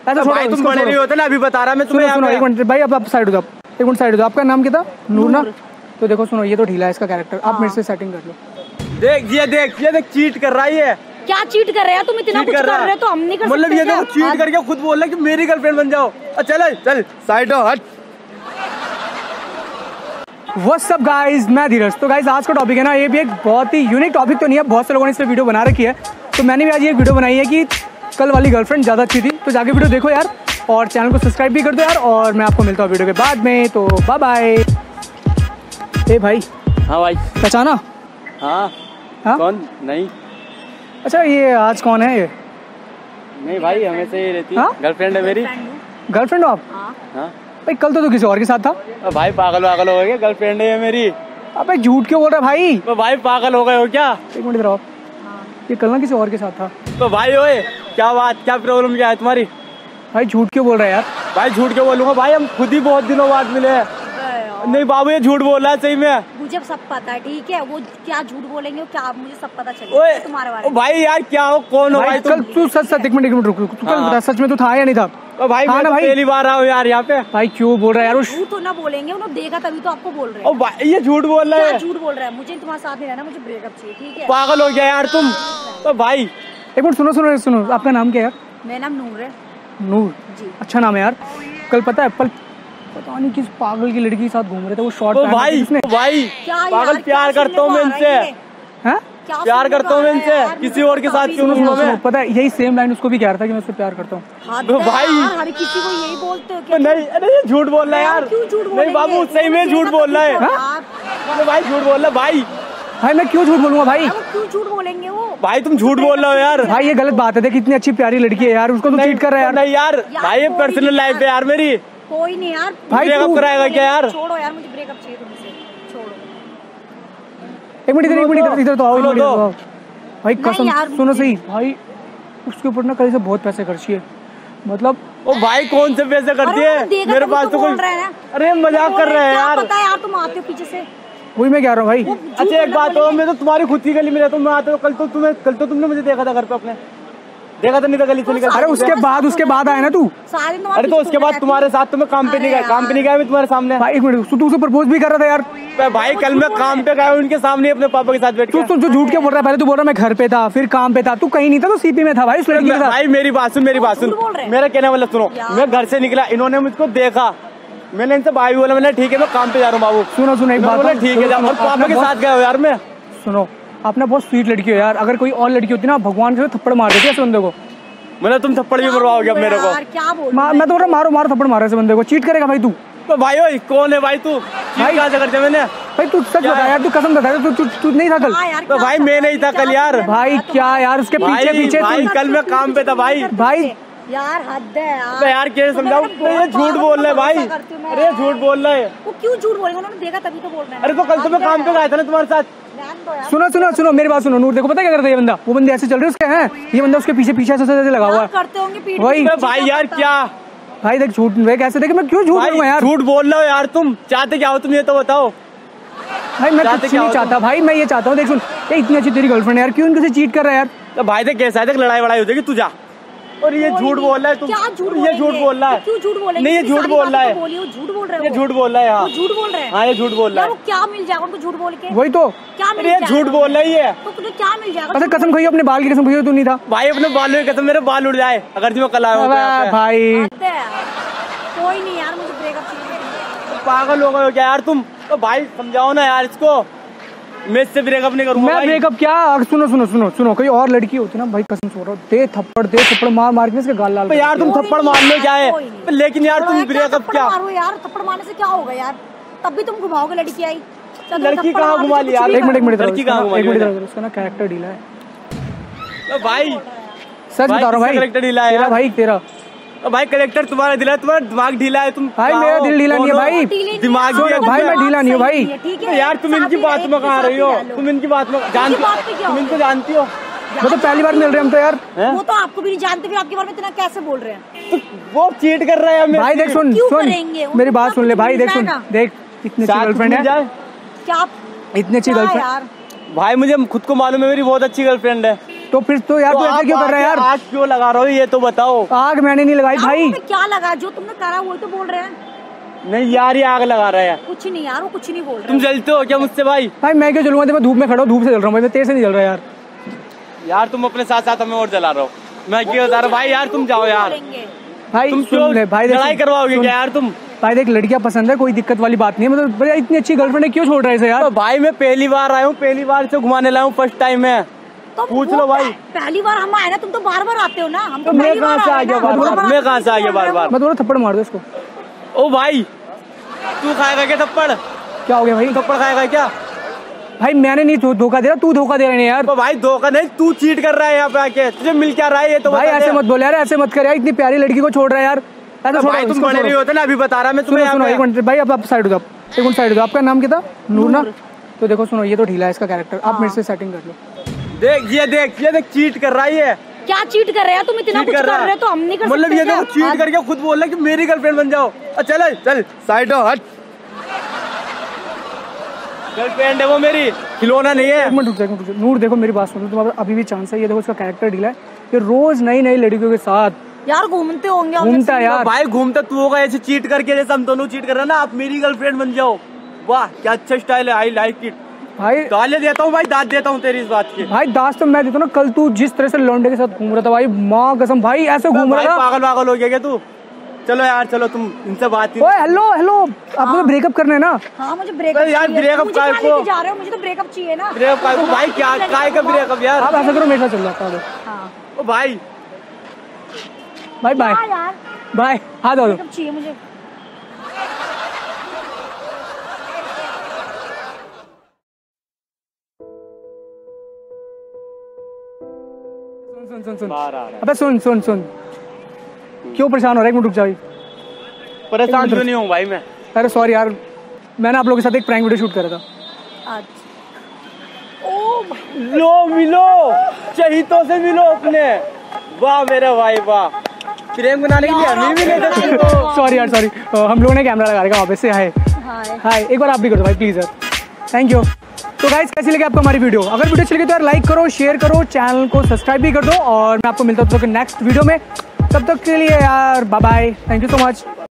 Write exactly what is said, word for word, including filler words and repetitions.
ऐसा भाई तुम बड़े नहीं होते ना, अभी बता रहा मैं तुम्हें। सुनो एक मिनट भाई, अब आप साइड हो जाओ, एक मिनट साइड हो जाओ। आपका नाम क्या था? नूर ना? तो देखो सुनो, ये तो ढीला है इसका कैरेक्टर, आप मेरे से सेटिंग कर लो। देख ये देख ये देख चीट कर रहा है। क्या चीट कर रहे हैं तुम? इतना कुछ कर रहे हो तो हम नहीं कर सकते। मतलब ये देखो चीट करके खुद बोल रहा है कि मेरी गर्लफ्रेंड बन जाओ। चल चल साइड हो हट। व्हाट्स अप गाइस, मैं धीरज। तो गाइस आज का टॉपिक है ना, ये भी एक बहुत ही यूनिक टॉपिक तो नहीं है, बहुत से लोगों ने इस पर वीडियो बना रखी है, तो मैंने भी आज ये वीडियो बनाई है कि कल वाली गर्लफ्रेंड ज़्यादा अच्छी थी। तो जाके वीडियो देखो यार, और चैनल को सब्सक्राइब भी कर दो यार, और मैं आपको मिलता हूँ वीडियो के बाद में। तो बाय बाय। ए भाई। हाँ भाई। पहचाना? हाँ। हाँ? कौन? नहीं। अच्छा ये आज कौन है ये? नहीं भाई, हमेशा ही रहती है, गर्लफ्रेंड है मेरी। गर्लफ्रेंड हो आप? हाँ भाई कल तो तू किसी और के साथ था। भाई पागल पागल हो गए, गर्लफ्रेंड है मेरी। अबे झूठ क्यों बोल रहा है भाई? तो भाई पागल हो गए हो क्या? एक मिनट रहो, ये कल ना किसी और के साथ था। तो भाई ओए क्या बात, क्या प्रॉब्लम क्या है तुम्हारी? भाई झूठ क्यों बोल रहा है यार? भाई झूठ क्यों बोलूंगा भाई, हम खुद ही बहुत दिनों बाद मिले हैं। नहीं बाबू ये झूठ बोल रहा है सही में। मुझे सब पता है, ठीक है? वो क्या झूठ बोलेंगे वो क्या, मुझे सब पता चलेगा तुम्हारे बारे में। भाई यार क्या हो, कौन हो भाई? कल तू सच सच एक मिनट एक मिनट रुक रुक, तू कल बता सच में तू था या नहीं था? तो भाई मैं तो पहली बार आया हूँ यार यहाँ पे। भाई क्यों बोल रहा है यार? झूठ तो ना बोलेंगे, उन्होंने देखा तभी तो आपको बोल रहे हैं। ओ भाई ये झूठ बोल रहा है। झूठ बोल रहा है, मुझे तुम्हारे साथ नहीं रहना, मुझे ब्रेकअप चाहिए, ठीक है? पागल हो गया यार तुम। तो भाई एक मिनट सुनो सुनो सुनो, आपका नाम क्या है यार? मेरा नाम नूर है। नूर जी, अच्छा नाम है यार। कल पता है पल पता नहीं किस पागल की लड़की के साथ घूम रहे थे, वो शॉर्ट पहना था किसने? भाई पागल प्यार करता हूँ मैं इनसे। हैं? प्यार करता हूँ मैं इनसे, किसी और के साथ क्यों? सुनो सुनो, पता है यही सेम लाइन उसको भी कह रहा था कि मैं उससे प्यार करता हूँ। भाई हर किसी को यही बोलते हो क्या? नहीं अरे झूठ बोल रहा है यार। क्यों झूठ बोल? नहीं बाबू सही में झूठ बोल रहा है भाई, झूठ बोल रहा है भाई। भाई मैं क्यों झूठ बोलूंगा भाई? क्यों झूठ बोलेंगे वो? भाई तुम झूठ बोल रहे हो यार। भाई ये गलत बात है, देख कितनी अच्छी प्यारी लड़की है यार, उसको तुम चीट कर रहा है यार। नहीं यार भाई ये पर्सनल लाइफ है यार मेरी। कोई नहीं यार, भाई ब्रेकअप कराएगा क्या यार? छोड़ो यार, मुझे ब्रेकअप चाहिए तुमसे, छोड़ो। एक मिनट इधर एक मिनट इधर तो आओ, इधर तो आओ भाई। कसम सुनो सही भाई, उसके ऊपर ना कल से बहुत पैसे खर्ची है, मतलब ओ भाई कौन से पैसे करती है? मेरे पास तो कोई। अरे मजाक कर रहे हैं यार। पता है यार, तुम आते हो पीछे से, वही मैं कह रहा हूँ भाई। अच्छा एक बात हो, मैं तो तुम्हारी खुद की गली में रहता हूँ, मैं आता हूँ। कल तो तुम्हें कल तो तुमने मुझे देखा था घर पे अपने, देखा था नहीं था गली से निकल। अरे उसके बाद उसके बाद आया ना तू? अरे तो उसके बाद तुम्हारे साथ तो मैं काम पे नहीं गया, काम पे नहीं गया मैं तुम्हारे सामने। भाई एक मिनट, तू उसे प्रपोज भी कर रहा था यार। भाई कल मैं काम पे गया उनके सामने अपने पापा के साथ बैठ के। तू तू झूठ क्यों बोल रहा है? पहले तू बोल रहा मैं घर पे था, फिर काम पे था, तू कहीं नहीं था, तो सीपी में था भाई उस लड़की के साथ। भाई मेरी बात सुन, मेरी बात सुन, मेरा कहने वाला सुनो। मैं घर से निकला, इन्होंने मुझको देखा, मैंने इनसे भाई बोला, मैंने ठीक है मैं काम पे जा रहा हूँ बाबू। सुनो सुनो एक बात, ठीक है और पापा के साथ गया हो यार मैं। सुनो आपने बहुत स्वीट लड़की हो यार, अगर कोई और लड़की होती ना भगवान से थप्पड़ मार देती ऐसे बंदे को। मतलब तुम थप्पड़ भी मरवाओगे अब मेरे को? क्या बोल? मैं तो मारो मारो थप्पड़ मारो ऐसे बंदे को। चीट करेगा भाई तू? तो भाई ओए कौन है भाई तू? भाई क्या करते मैंने? भाई तू सच बता यार, तू कसम बता, तू तू तू नहीं था कल? तो भाई मैं नहीं था कल यार। भाई क्या यार उसके पीछे पीछे भाई कल मैं काम पे था भाई। भाई यार हद है यार। तो यार क्या समझाऊं? ये झूठ बोल रहा है भाई। अरे झूठ बोल रहा है। वो क्यों झूठ बोलेंगे? उन्होंने देखा तभी तो बोल रहे हैं। अरे तो कल तो मैं काम पे गया था ना तुम्हारे साथ। सुनो सुनो सुनो मेरी बात सुनो नूर, देखो पता क्या करता है ये बंदा? वो बंदे ऐसे चल रहे उसके हैं, ये बंदा उसके पीछे पीछे ऐसे ऐसे लगा हुआ है। करते होंगे पीठ वही भाई यार क्या भाई देख झूठ देख ऐसे देख, मैं क्यों झूठ बोलूंगा यार? झूठ बोल रहे हो यार तुम। चाहते क्या हो तुम ये तो बताओ। भाई मैं कुछ नहीं चाहता भाई, मैं ये चाहता हूँ देख सुन, ये इतनी अच्छी तेरी गर्लफ्रेंड है यार, क्यों इनके से चीट कर रहा है यार? तो भाई देख कैसा है, देख लड़ाई वड़ाई हो जाएगी तू जा। और ये झूठ बोल रहा है तुम। क्या झूठ? ये झूठ बोल रहा है। क्यों झूठ बोलेंगे? नहीं ये झूठ बोल रहा है। झूठ बोल रहे हैं, ये झूठ बोल रहा है। हाँ झूठ बोल रहे हैं। हाँ ये झूठ बोल रहा है। वो क्या मिल जाएगा उनको झूठ बोल के? वही तो क्या मिल जाएगा? झूठ बोल रही है तो तुम्हें क्या मिल जाएगा? अच्छा कसम खाइयो, अपने बाल की कसम खाइयो, तू नहीं था भाई। अपने बालों की कसम, मेरे बाल उड़ जाए अगर तुम्हें कल आया भाई। कोई नहीं यार, मुझे ब्रेकअप चाहिए। पागल हो गए हो क्या यार तुम? तो भाई समझाओ ना यार इसको, मैं इससे ब्रेकअप नहीं करूंगा। मैं ब्रेकअप क्या? सुनो सुनो सुनो सुनो, कोई और लड़की होती ना भाई, कसम सो रहा हूँ, दे थप्पड़ दे थप्पड़ मार मार के इसके गाल लाल। यार तुम थप्पड़ मार लो क्या है, लेकिन यार तुम ब्रेकअप क्या? मारो यार, थप्पड़ मारने से क्या होगा यार? तब भी तुम घुमाओगे लड़की आई। लड़की कहाँ घुमा ली यार? एक मिनट एक मिनट, लड़की कहाँ घुमा ली? उसका ना कैरेक्टर ढीला है भाई, सच बता रहा हूँ भाई। कैरेक्टर ढीला है भाई तेरा भाई, कलेक्टर तुम्हारा ढीला है, तुम्हारा दिमाग ढीला है। तुम भाई मेरा दिल ढीला नहीं है भाई, दिमाग भाई मैं ढीला नहीं हूँ भाई। यार तुम इनकी बात में कहाँ रही हो? तुम इनकी बात में जानती हो? तुम इनको जानती हो? वो तो पहली बार मिल रहे हम तो यार। वो तो आपको भी नहीं जानते, फिर आपके बारे में इतना कैसे बोल रहे हैं? वो चीट कर रहे हैं भाई। देख सुन सुन मेरी बात सुन ले भाई, देख सुन देख इतनी अच्छी गर्लफ्रेंड है क्या? इतनी अच्छी गर्लफ्रेंड भाई, मुझे खुद को मालूम है मेरी बहुत अच्छी गर्लफ्रेंड है। तो फिर तो यार तू ऐसे क्यों कर रहा है यार? आग क्यों लगा रहा हो ये तो बताओ। आग मैंने नहीं लगाई भाई। क्या लगा? जो तुमने करा वो तो बोल रहे हैं। नहीं यार ये आग लगा रहा है। कुछ नहीं यार, वो कुछ नहीं बोल रहे। तुम जलते हो क्या मुझसे भाई? भाई मैं क्यों जलूंगा? मैं धूप में खड़ा हूँ, धूप से जल रहा हूँ भाई, मैं तेज से नहीं जल रहा यार। यार तुम अपने साथ साथ हमें और जला रहे हो। मैं क्यों बता रहा हूँ भाई? यार तुम जाओ यार। भाई तुम सुन ले भाई, लड़ाई करवाओगे क्या यार तुम? भाई देख लड़कियां पसंद है, कोई दिक्कत वाली बात नहीं है, मतलब भैया इतनी अच्छी गर्लफ्रेंड है क्यों छोड़ रहा है इसे यार? तो भाई मैं पहली बार आया हूँ, पहली बार से घुमाने लाया हूँ, फर्स्ट टाइम है। तो पूछ लो भाई। पहली बार हम आए ना, तुम तो बार बार आते हो ना। हम तो मैं कहाँ से आ गया बार बार? मैं कहाँ से आ गया बार बार? मैं थोड़ा थप्पड़ मार दो इसको। ओ भाई तू खाएगा क्या थप्पड़? क्या हो गया भाई? थप्पड़ खाएगा क्या? भाई मैंने नहीं धोखा दे रहा, तू धोखा दे रहा है यार। तो भाई धोखा नहीं, तू चीट कर रहा है यहाँ पे आके। तुझे मिल क्या रहा है ये तो भाई ऐसे मत बोल यार, ऐसे मत कर यार, इतनी प्यारी लड़की को छोड़ रहा है यार। ऐसा भाई तुम बड़े नहीं होते ना, अभी बता रहा मैं तुम्हें। सुनो एक मिनट भाई, अब आप साइड हो जाओ, एक मिनट साइड हो जाओ। आपका नाम क्या था? नूर ना? तो देखो सुनो, ये तो ढीला है इसका कैरेक्टर, आप मेरे से सेटिंग कर लो। देख ये देख ये देख चीट कर रहा है ये। क्या चीट कर रहे हैं तुम? इतना कुछ कर रहे हो तो हम नहीं कर सकते। मतलब ये देखो चीट करके खुद बोल रहा है कि मेरी गर्लफ्रेंड बन जाओ। चल चल साइड हो, हट। गर्लफ्रेंड है वो मेरी, खिलौना नहीं है। एक मिनट रुक जाओ, नूर देखो मेरी बात सुनो, तुम्हारा अभी भी चांस है। ये देखो इसका कैरेक्टर ढीला है, ये रोज नई नई लड़कियों के साथ यार घूमते होंगे। घूमता है यार भाई, घूमता तू होगा ऐसे चीट करके, जैसे हम दोनों चीट कर रहे हैं ना। आप मेरी गर्लफ्रेंड बन जाओ, वाह क्या अच्छा स्टाइल है, आई लाइक इट। भाई गाली देता हूँ भाई, दाद देता हूँ तेरी इस बात की। भाई दास तो मैं देता हूँ ना। कल तू जिस तरह से लौंडे के साथ घूम रहा था भाई, माँ कसम भाई ऐसे घूम रहा था। पागल पागल हो गया क्या तू? चलो यार चलो, तुम इनसे बात। ओए हेलो हेलो, आपको ब्रेकअप करना है ना? हाँ मुझे ब्रेकअप यार, ब्रेकअप मुझे काय को जा रहे हो? मुझे तो ब्रेकअप चाहिए ना। ब्रेकअप काय को भाई? क्या काय का ब्रेकअप यार? आप ऐसा करो, मेरे साथ चल जाता है। हाँ ओ भाई बाय बाय यार, बाय, हाथ धो दो। ब्रेकअप चाहिए मुझे। सुन सुन सुन बाहर आ रहा है। अबे सुन सुन सुन, क्यों परेशान हो रहा है? एक मिनट रुक जा भाई। परेशान क्यों नहीं हूँ भाई मैं? अरे सॉरी यार, मैंने आप लोगों के साथ एक प्रैंक वीडियो शूट करा था। अच्छा ओ लो मिलो, चहितों से मिलो अपने। वाह मेरे भाई वाह, प्रेम बनाने के लिए हमें भी नहीं देते। सॉरी यार सॉरी, हम लोगों ने कैमरा लगा रखा वापस से। हाय हाय हाय, एक बार आप भी कर दो भाई प्लीज यार, थैंक यू। तो गाइस कैसी लगी आपको हमारी वीडियो? अगर वीडियो अच्छी लगी तो यार लाइक करो, शेयर करो, चैनल को सब्सक्राइब भी कर दो। और मैं आपको मिलता हूँ नेक्स्ट वीडियो में, तब तक के लिए यार bye bye, thank you so much.